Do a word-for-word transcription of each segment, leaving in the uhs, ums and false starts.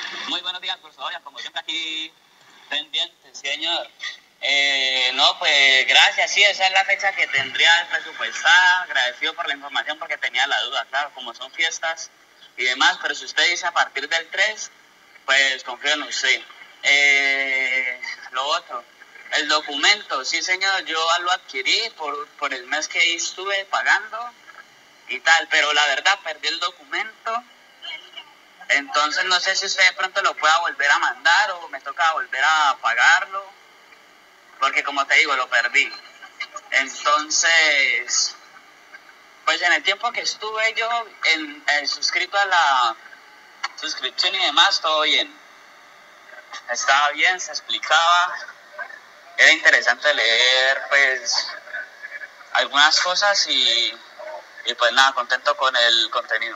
Muy buenos días, profesor. Como siempre aquí pendiente, señor. Eh, no, pues gracias, sí, esa es la fecha que tendría presupuestada. Agradecido por la información porque tenía la duda, claro, como son fiestas y demás, pero si usted dice a partir del tres, pues confío en usted. Eh, lo otro, el documento, sí, señor, yo lo adquirí por, por el mes que estuve pagando y tal, pero la verdad perdí el documento. Entonces no sé si usted de pronto lo pueda volver a mandar o me toca volver a pagarlo, porque como te digo, lo perdí. Entonces, pues en el tiempo que estuve yo en, en suscrito a la suscripción y demás, todo bien. Estaba bien, se explicaba, era interesante leer pues algunas cosas y, y pues nada, contento con el contenido.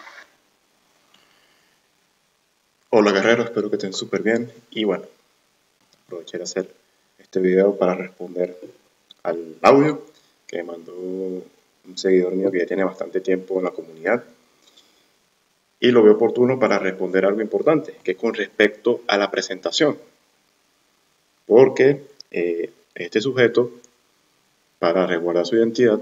Hola guerreros, espero que estén súper bien y bueno, aproveché de hacer este video para responder al audio que me mandó un seguidor mío que ya tiene bastante tiempo en la comunidad y lo veo oportuno para responder algo importante, que es con respecto a la presentación, porque eh, este sujeto, para resguardar su identidad,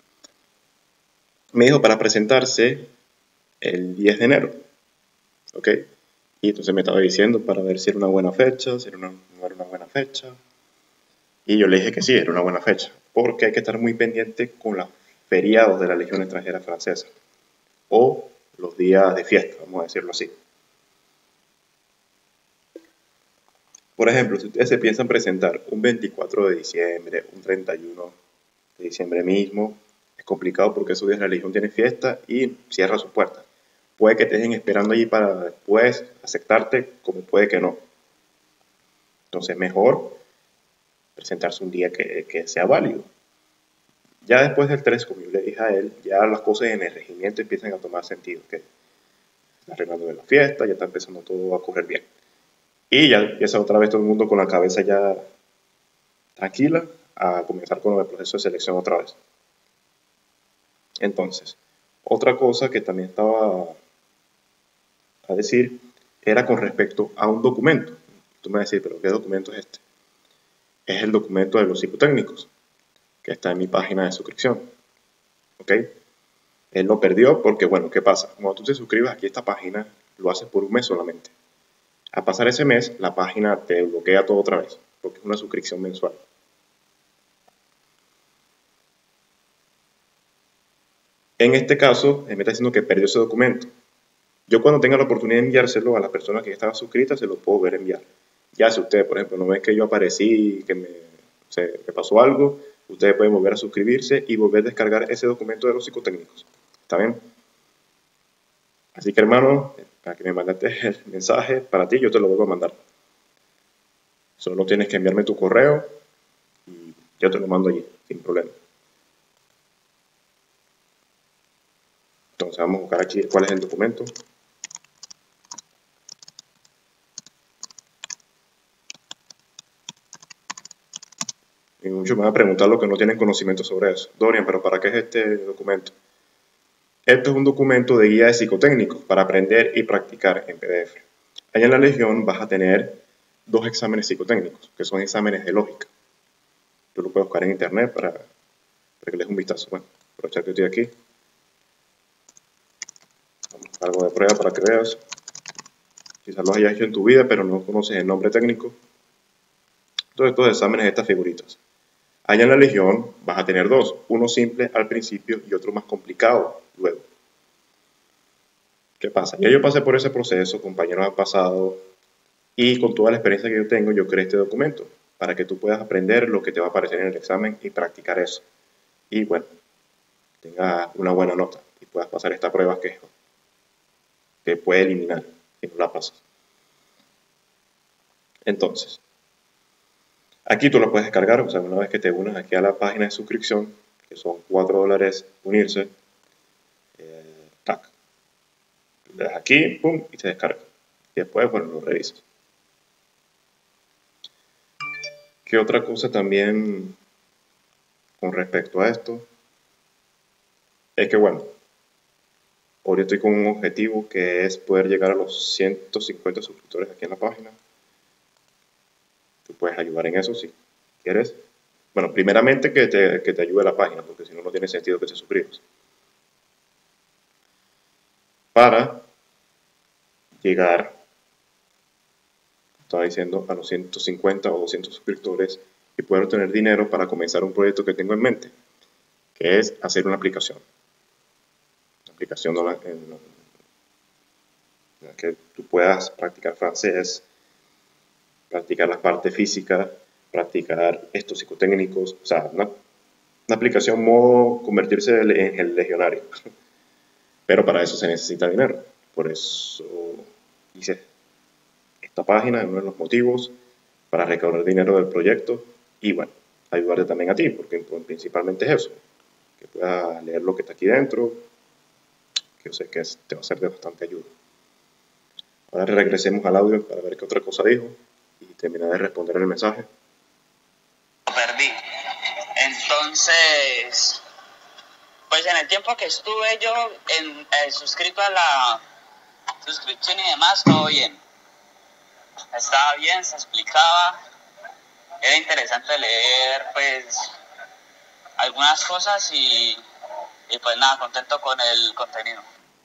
me dijo para presentarse el diez de enero, ¿ok? Y entonces me estaba diciendo para ver si era una buena fecha, si era una, no era una buena fecha. Y yo le dije que sí, era una buena fecha, porque hay que estar muy pendiente con los feriados de la Legión Extranjera Francesa, o los días de fiesta, vamos a decirlo así. Por ejemplo, si ustedes se piensan presentar un veinticuatro de diciembre, un treinta y uno de diciembre mismo, es complicado porque esos días la Legión tiene fiesta y cierra sus puertas. Puede que te dejen esperando allí para después aceptarte, como puede que no. Entonces, mejor presentarse un día que, que sea válido. Ya después del tres, como yo le dije a él, ya las cosas en el regimiento empiezan a tomar sentido, que está arreglando de la fiesta, ya está empezando todo a correr bien. Y ya empieza otra vez todo el mundo con la cabeza ya tranquila a comenzar con el proceso de selección otra vez. Entonces, otra cosa que también estaba a decir era con respecto a un documento. Tú me vas a decir, pero ¿qué documento es este? Es el documento de los psicotécnicos, que está en mi página de suscripción. ¿Ok? Él lo perdió porque, bueno, ¿qué pasa? Cuando tú te suscribes aquí a esta página, lo haces por un mes solamente. Al pasar ese mes, la página te bloquea todo otra vez, porque es una suscripción mensual. En este caso, él me está diciendo que perdió ese documento. Yo cuando tenga la oportunidad de enviárselo a las personas que estaban suscritas, se lo puedo ver enviar. Ya si ustedes, por ejemplo, no ven que yo aparecí, que me, o sea, que pasó algo, ustedes pueden volver a suscribirse y volver a descargar ese documento de los psicotécnicos. ¿Está bien? Así que hermano, para que me mandaste el mensaje, para ti yo te lo vuelvo a mandar. Solo tienes que enviarme tu correo y yo te lo mando allí, sin problema. Entonces vamos a buscar aquí cuál es el documento. Y muchos me van a preguntar lo que no tienen conocimiento sobre eso. Dorian, ¿pero para qué es este documento? Esto es un documento de guía de psicotécnicos para aprender y practicar en P D F. Allá en la Legión vas a tener dos exámenes psicotécnicos, que son exámenes de lógica. Tú lo puedes buscar en internet para, para que le des un vistazo. Bueno, aprovechar que estoy aquí. Vamos a algo de prueba para que veas. Quizás lo hayas hecho en tu vida, pero no conoces el nombre técnico. Todos estos exámenes de estas figuritas. Allá en la Legión vas a tener dos, uno simple al principio y otro más complicado luego. ¿Qué pasa? Ya yo pasé por ese proceso, compañeros han pasado, y con toda la experiencia que yo tengo, yo creé este documento para que tú puedas aprender lo que te va a aparecer en el examen y practicar eso. Y bueno, tengas una buena nota y puedas pasar esta prueba que te puede eliminar si no la pasas. Entonces, aquí tú lo puedes descargar, o sea, una vez que te unas aquí a la página de suscripción, que son cuatro dólares unirse, eh, tac, le das aquí, pum, y se descarga. Y después, bueno, lo revisas. ¿Qué otra cosa también con respecto a esto? Es que, bueno, Ahora estoy con un objetivo que es poder llegar a los ciento cincuenta suscriptores aquí en la página. Tú puedes ayudar en eso si quieres. Bueno, primeramente que te, que te ayude la página, porque si no, no tiene sentido que te suscribas. Para llegar, estaba diciendo, a los ciento cincuenta o doscientos suscriptores y poder obtener dinero para comenzar un proyecto que tengo en mente, que es hacer una aplicación. Una aplicación en la, en la que tú puedas practicar francés, practicar la parte física, practicar estos psicotécnicos, o sea, una, una aplicación modo convertirse en el legionario. Pero para eso se necesita dinero. Por eso hice esta página, uno de los motivos, para recaudar dinero del proyecto y, bueno, ayudarte también a ti, porque principalmente es eso, que puedas leer lo que está aquí dentro, que yo sé que es, te va a ser de bastante ayuda. Ahora regresemos al audio para ver qué otra cosa dijo y terminar de responder el mensaje. Lo perdí. Entonces, pues en el tiempo que estuve yo en, eh, suscrito a la suscripción y demás, todo bien. Estaba bien, se explicaba. Era interesante leer, pues, algunas cosas y, y pues nada, contento con el contenido.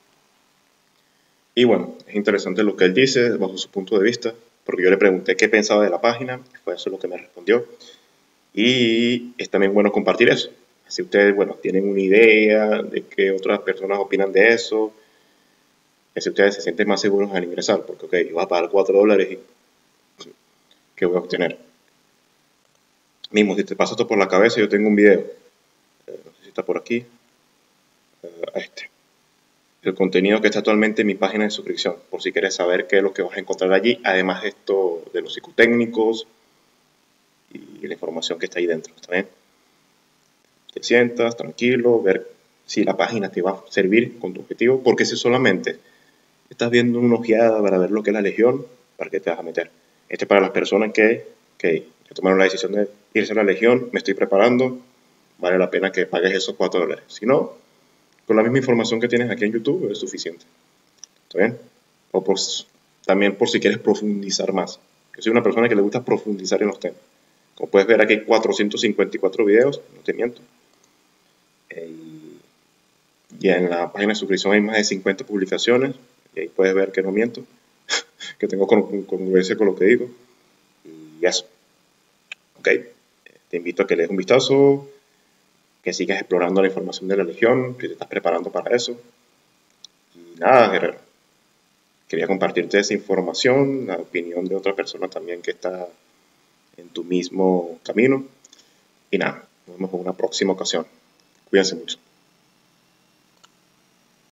Y bueno, es interesante lo que él dice bajo su punto de vista, porque yo le pregunté qué pensaba de la página, y fue eso lo que me respondió. Y es también bueno compartir eso. Si ustedes, bueno, tienen una idea de qué otras personas opinan de eso, si ustedes se sienten más seguros al ingresar, porque, ok, yo voy a pagar cuatro dólares y ¿qué voy a obtener? Mismo, si te pasa esto por la cabeza, yo tengo un video, eh, no sé si está por aquí, eh, este. El contenido que está actualmente en mi página de suscripción, por si quieres saber qué es lo que vas a encontrar allí, además de esto de los psicotécnicos y la información que está ahí dentro, ¿está bien? Te sientas tranquilo, ver si la página te va a servir con tu objetivo, porque si solamente estás viendo una ojeada para ver lo que es la Legión, ¿para qué te vas a meter? Este es para las personas que, que tomaron la decisión de irse a la Legión, me estoy preparando, vale la pena que pagues esos cuatro dólares. Si no, con la misma información que tienes aquí en YouTube es suficiente. ¿Está bien? O por, también por si quieres profundizar más. Yo soy una persona que le gusta profundizar en los temas. Como puedes ver aquí hay cuatrocientos cincuenta y cuatro videos, no te miento. Eh, y en la página de suscripción hay más de cincuenta publicaciones. Y ahí puedes ver que no miento. Que tengo congruencia con lo que digo. Y eso. Ok. Te invito a que le des un vistazo, que sigas explorando la información de la Legión, que te estás preparando para eso. Y nada, guerrero. Quería compartirte esa información, la opinión de otra persona también que está en tu mismo camino. Y nada, nos vemos en una próxima ocasión. Cuídense mucho.